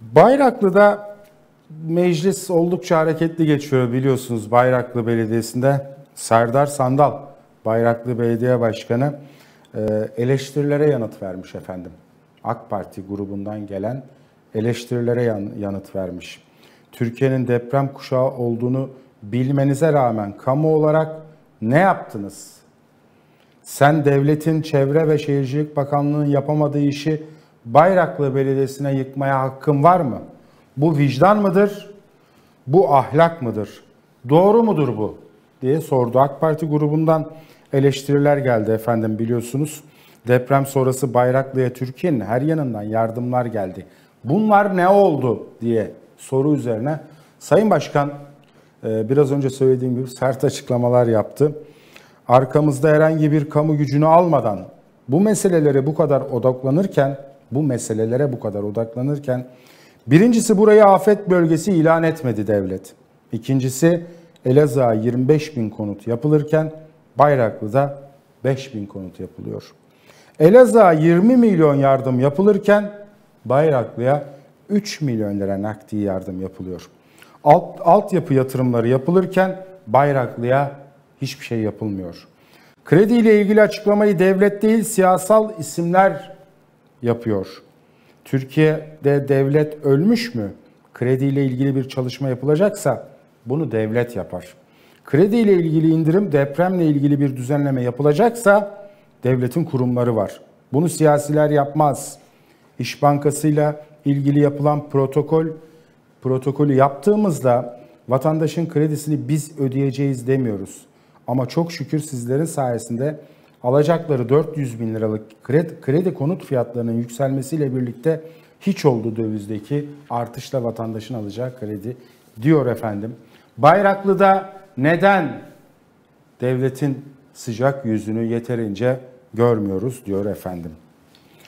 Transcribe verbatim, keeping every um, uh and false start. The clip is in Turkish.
Bayraklı'da meclis oldukça hareketli geçiyor biliyorsunuz. Bayraklı Belediyesi'nde Serdar Sandal, Bayraklı Belediye Başkanı eleştirilere yanıt vermiş efendim. AK Parti grubundan gelen eleştirilere yanıt vermiş. Türkiye'nin deprem kuşağı olduğunu bilmenize rağmen kamu olarak ne yaptınız? Sen devletin Çevre ve Şehircilik Bakanlığı'nın yapamadığı işi Bayraklı Belediyesi'ne yıkmaya hakkın var mı? Bu vicdan mıdır? Bu ahlak mıdır? Doğru mudur bu? Diye sordu. AK Parti grubundan eleştiriler geldi efendim biliyorsunuz. Deprem sonrası Bayraklı'ya Türkiye'nin her yanından yardımlar geldi. Bunlar ne oldu diye soru üzerine Sayın Başkan biraz önce söylediğim gibi sert açıklamalar yaptı. Arkamızda herhangi bir kamu gücünü almadan bu meselelere bu kadar odaklanırken, bu meselelere bu kadar odaklanırken birincisi burayı afet bölgesi ilan etmedi devlet. İkincisi Elazığ'a yirmi beş bin konut yapılırken Bayraklı'da beş bin konut yapılıyor. Elazığ'a yirmi milyon yardım yapılırken Bayraklı'ya üç milyon lira nakdi yardım yapılıyor. Alt, altyapı yatırımları yapılırken Bayraklı'ya hiçbir şey yapılmıyor. Kredi ile ilgili açıklamayı devlet değil siyasal isimler yapıyor. Türkiye'de devlet ölmüş mü? Kredi ile ilgili bir çalışma yapılacaksa bunu devlet yapar. Kredi ile ilgili indirim, depremle ilgili bir düzenleme yapılacaksa devletin kurumları var. Bunu siyasiler yapmaz. İş Bankası'yla ilgili yapılan protokol, protokolü yaptığımızda vatandaşın kredisini biz ödeyeceğiz demiyoruz. Ama çok şükür sizlerin sayesinde alacakları dört yüz bin liralık kredi, kredi konut fiyatlarının yükselmesiyle birlikte hiç oldu dövizdeki artışla vatandaşın alacağı kredi diyor efendim. Bayraklı'da neden devletin sıcak yüzünü yeterince görmüyoruz diyor efendim.